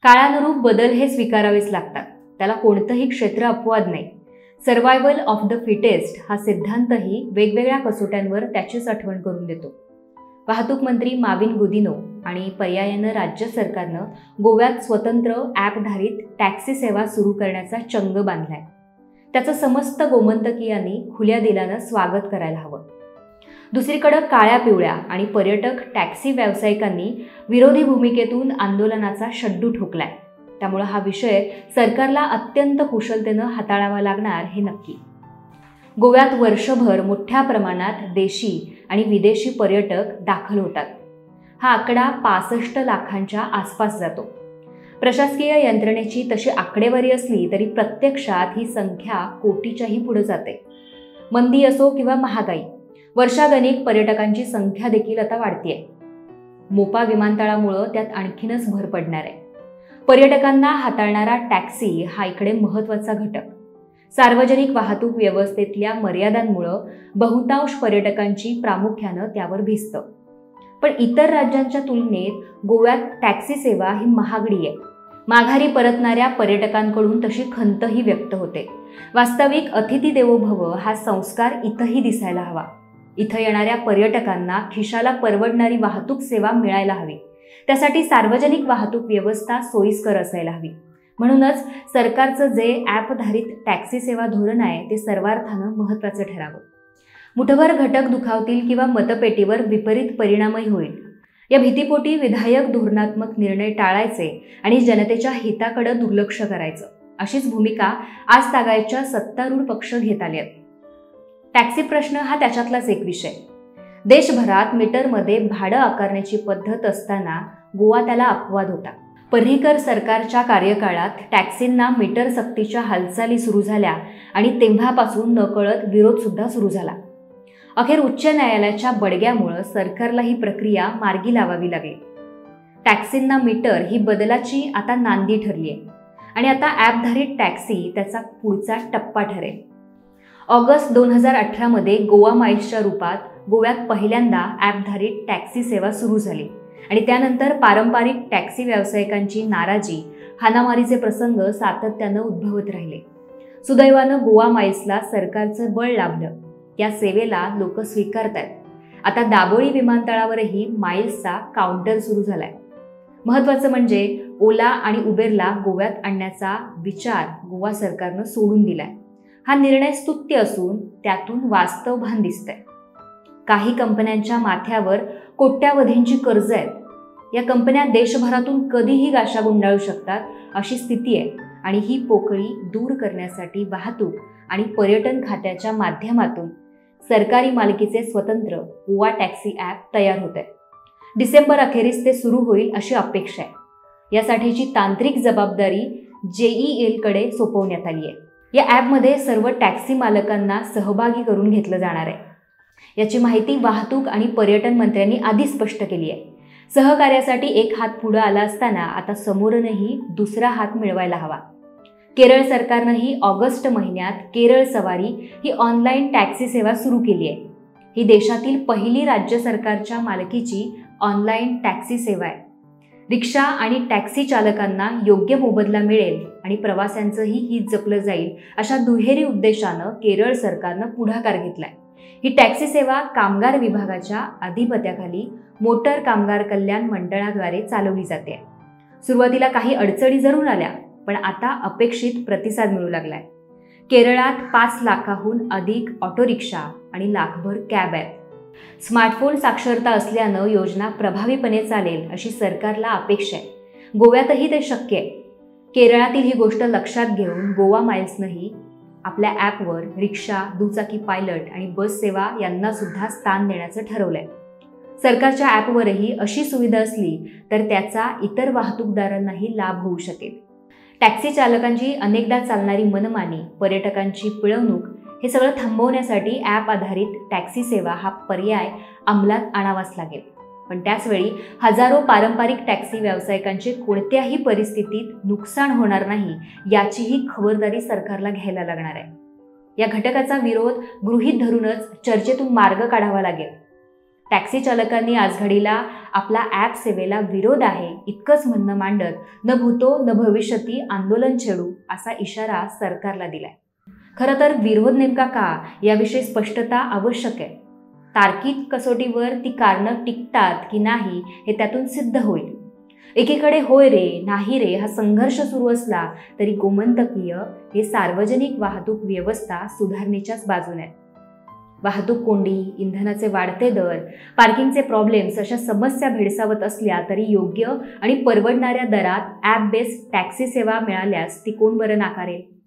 काळानुरूप बदल हे स्वीकारावेच लागतात, त्याला कोणतंही क्षेत्र अपवाद नाही. सर्व्हायव्हल ऑफ द फिटेस्ट हा सिद्धांतही वेगवेगळ्या कसोट्यांवर त्याचीच आठवण करून देतो. वाहतूक मंत्री माविन गुदिनो आणि पर्यायानं राज्य सरकारनं गोव्यात स्वतंत्र ॲपधारित टॅक्सी सेवा सुरू करण्याचा चंग बांधलाय. त्याचं समस्त गोमंतकीयांनी खुल्या दिलानं स्वागत करायला हवं. दुसरीकडे काळ्या पिवळ्या आणि पर्यटक टॅक्सी व्यावसायिकांनी विरोधी भूमिकेतून आंदोलनाचा शड्डू ठोकलाय. त्यामुळे हा विषय सरकारला अत्यंत कुशलतेनं हाताळावा लागणार हे नक्की. गोव्यात वर्षभर मोठ्या प्रमाणात देशी आणि विदेशी पर्यटक दाखल होतात. हा आकडा 65 लाखांच्या आसपास जातो. प्रशासकीय यंत्रणेची तशी आकडेवारी असली तरी प्रत्यक्षात ही संख्या कोटीच्याही पुढे जाते. मंदी असो किंवा महागाई, वर्षागणिक पर्यटकांची संख्या देखील आता वाढतीये. मोपा विमानतळामुळे त्यात आणखीनच भर पडणार आहे. पर्यटकांना हाताळणारा टॅक्सी हा इकडे महत्त्वाचा घटक. सार्वजनिक वाहतूक व्यवस्थेतल्या मर्यादांमुळे बहुतांश पर्यटकांची प्रामुख्यानं त्यावर भिजतं. पण इतर राज्यांच्या तुलनेत गोव्यात टॅक्सी सेवा ही महागडी आहे. माघारी परतणाऱ्या पर्यटकांकडून तशी खंतही व्यक्त होते. वास्तविक अतिथी देवो भव हा संस्कार इथंही दिसायला हवा. इथं येणाऱ्या पर्यटकांना खिशाला परवडणारी वाहतूक सेवा मिळायला हवी. त्यासाठी सार्वजनिक वाहतूक व्यवस्था सोयीस्कर असायला हवी. म्हणूनच सरकारचं जे ॲपधारित टॅक्सी सेवा धोरण आहे ते सर्वार्थानं महत्त्वाचं ठरावं. मुठभर घटक दुखावतील किंवा मतपेटीवर विपरीत परिणामही होईल या भीतीपोटी विधायक धोरणात्मक निर्णय टाळायचे आणि जनतेच्या हिताकडे दुर्लक्ष करायचं, अशीच भूमिका आज तागायतच्या सत्तारूढ पक्ष घेत आले आहेत. टॅक्सी प्रश्न हा त्याच्यातलाच एक विषय. देशभरात मीटरमध्ये भाडं आकारण्याची पद्धत असताना गोवा त्याला अपवाद होता. पर्रीकर सरकारच्या कार्यकाळात टॅक्सींना मीटर सक्तीच्या हालचाली सुरू झाल्या आणि तेव्हापासून नकळत विरोध सुद्धा सुरू झाला. अखेर उच्च न्यायालयाच्या बडग्यामुळे सरकारला ही प्रक्रिया मार्गी लावावी लागली. टॅक्सींना मीटर ही बदलाची आता नांदी ठरली आहे आणि आता ॲपधारित टॅक्सी त्याचा पुढचा टप्पा ठरेल. ऑगस्ट 2018 मध्ये गोवा माईल्सच्या रूपात गोव्यात पहिल्यांदा ॲपधारित टॅक्सी सेवा सुरू झाली आणि त्यानंतर पारंपरिक टॅक्सी व्यावसायिकांची नाराजी, हाणामारीचे प्रसंग सातत्यानं उद्भवत राहिले. सुदैवानं गोवा माईल्सला सरकारचं बळ लाभलं. या सेवेला लोक स्वीकारतायत. आता दाबोळी विमानतळावरही माईल्सचा काउंटर सुरू झालाय. महत्त्वाचं म्हणजे ओला आणि उबेरला गोव्यात आणण्याचा विचार गोवा सरकारनं सोडून दिलाय. हा निर्णय स्तुत्य असून त्यातून वास्तव भान दिसतंय. काही कंपन्यांच्या माथ्यावर कोट्यावधींची कर्ज आहेत. या कंपन्या देशभरातून कधीही गाशा गुंडाळू शकतात अशी स्थिती आहे आणि ही पोकळी दूर करण्यासाठी वाहतूक आणि पर्यटन खात्याच्या माध्यमातून सरकारी मालकीचे स्वतंत्र गोवा टॅक्सी ॲप तयार होत आहे. डिसेंबर अखेरीस ते सुरू होईल अशी अपेक्षा आहे. यासाठीची तांत्रिक जबाबदारी JEL सोपवण्यात आली आहे. या ॲपमध्ये सर्व टॅक्सी मालकांना सहभागी करून घेतलं जाणार आहे. याची माहिती वाहतूक आणि पर्यटन मंत्र्यांनी आधी स्पष्ट केली आहे. सहकार्यासाठी एक हात पुढे आला असताना आता समोरूनही दुसरा हात मिळवायला हवा. केरळ सरकारनंही ऑगस्ट महिन्यात केरळ सवारी ही ऑनलाईन टॅक्सी सेवा सुरू केली आहे. ही देशातील पहिली राज्य सरकारच्या मालकीची ऑनलाईन टॅक्सी सेवा आहे. रिक्षा आणि टॅक्सी चालकांना योग्य मोबदला मिळेल आणि प्रवाशांचंही हित जपलं जाईल अशा दुहेरी उद्देशानं केरळ सरकारनं पुढाकार घेतलाय. ही टॅक्सी सेवा कामगार विभागाच्या अधिपत्याखाली मोटर कामगार कल्याण मंडळाद्वारे चालवली जाते. सुरुवातीला काही अडचणी जरूर आल्या, पण आता अपेक्षित प्रतिसाद मिळू लागलाय. केरळात 5 लाखाहून अधिक ऑटो रिक्षा आणि लाखभर कॅब आहेत. स्मार्टफोन साक्षरता असल्यानं योजना प्रभावीपणे चालेल अशी सरकारला अपेक्षा आहे. गोव्यातही ते शक्य आहे. केरळातील ही गोष्ट लक्षात घेऊन गोवा माईल्सनंही आपल्या ॲपवर रिक्षा, दुचाकी पायलट आणि बस सेवा यांना सुद्धा स्थान देण्याचं ठरवलंय. सरकारच्या ॲपवरही अशी सुविधा असली तर त्याचा इतर वाहतूकदारांनाही लाभ होऊ शकेल. टॅक्सी चालकांची अनेकदा चालणारी मनमानी, पर्यटकांची पिळवणूक हे सगळं थांबवण्यासाठी ॲप आधारित टॅक्सी सेवा हा पर्याय अंमलात आणावाच लागेल. पण त्याचवेळी हजारो पारंपरिक टॅक्सी व्यावसायिकांचे कोणत्याही परिस्थितीत नुकसान होणार नाही याचीही खबरदारी सरकारला घ्यायला लागणार आहे. या घटकाचा विरोध गृहीत धरूनच चर्चेतून मार्ग काढावा लागेल. टॅक्सी चालकांनी आजघडीला आपला ॲप सेवेला विरोध आहे इतकंच म्हणणं मांडत न भूतो न भविष्यती आंदोलन छेडू असा इशारा सरकारला दिलाय. खरं तर विरोध नेमका का याविषयी स्पष्टता आवश्यक आहे. तार्किक कसोटीवर ती कारणं टिकतात की नाही हे त्यातून सिद्ध होईल. एकीकडे होय रे नाही रे हा संघर्ष सुरू असला तरी गोमंतकीय हे सार्वजनिक वाहतूक व्यवस्था सुधारणेच्याच बाजूने आहे. वाहतूक कोंडी, इंधनाचे वाढते दर, पार्किंगचे प्रॉब्लेम्स अशा समस्या भेडसावत असल्या तरी योग्य आणि परवडणाऱ्या दरात ॲप बेस्ड टॅक्सी सेवा मिळाल्यास ती कोण बरं नाकारेल.